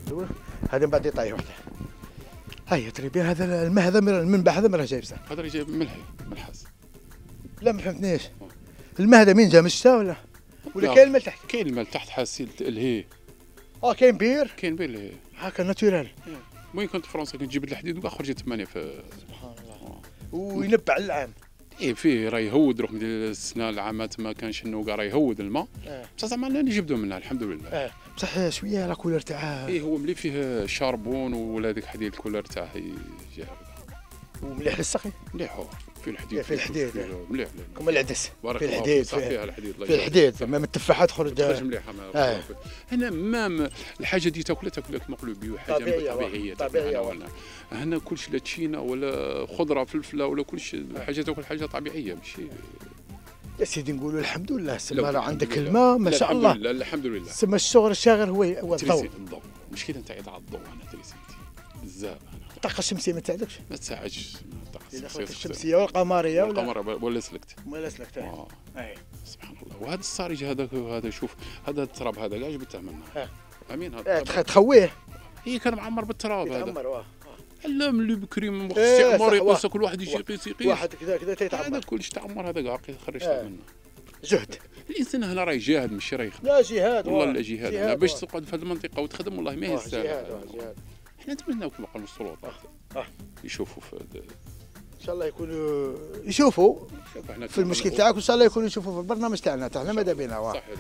هذا من بعد يطيح وحده. هيا تريبيان هذا الماء هذا من المنبع هذا من راه جايب صح؟ هذا جايب ملحي ملحس. لا ما فهمتنيش. الماء هذا مين جا من الشتا ولا كاين الماء تحت؟ كاين الماء تحت حاسين الهي. كاين بير؟ كاين بير الهي. هاكا ناتورال. المهم كنت في فرنسا كنت جبت الحديد وكاع خرجت 8 في. سبحان الله. وينبع العام. فيه راه يهود روح ديال السنه العامات ما كانش انه كاع راه يهود الماء. بصح زعما نجبدو منها الحمد لله. بصح شويه لا كولر تاعها. هو ملي فيه شاربون ولا ديك الحديد الكولر تاعه يجي ومليح للسقي. مليح فيه الحديد. فيه الحديد. مليح. كما العدس. فيه الحديد. فيها الحديد. فيه الحديد زعما من التفاحه تخرج مليحه. هنا مام الحاجه دي تاكلها كما نقولوا بيو حاجه طبيعيه. هنا كلشي لا تشينا ولا خضره فلفله ولا كلشي حاجه تاكل حاجه طبيعيه ماشي. يا سيدي نقولوا الحمد لله سما راه عندك الماء ما شاء الله. الحمد لله. سما الشغل الشاغل هو الضوء. المشكله نتاعي تاع الضوء انا تريسيتي بزاف. الطاقه الشمسيه ما تساعدكش؟ ما تساعدش. الطاقه الشمسيه والقمريه ولا سلكت. ولا سلكت. اي سبحان الله. وهذا الصارج هذا شوف هذا التراب هذا كاع جبته منه. امين هذا تخويه. هي كان معمر بالتراب هذا. معمر لا ملي بكري من وقت الاستعمار يقص كل واحد يقيس واحد كذا تيتعمر. هذا كلش تعمر هذا كاع خرجته منه. جهد. الانسان هنا راه يجاهد ماشي راه يخدم. لا جهاد والله لا جهاد. أنا باش تقعد في هذه المنطقه وتخدم والله ما هي سهله. جهاد. احنا نتمناو كما قالوا السلطات يشوفوا في ان شاء الله يكونوا يشوفوا في المشكل تاعك وان شاء الله يكونوا يشوفوا في البرنامج تاعنا ماذا بينا.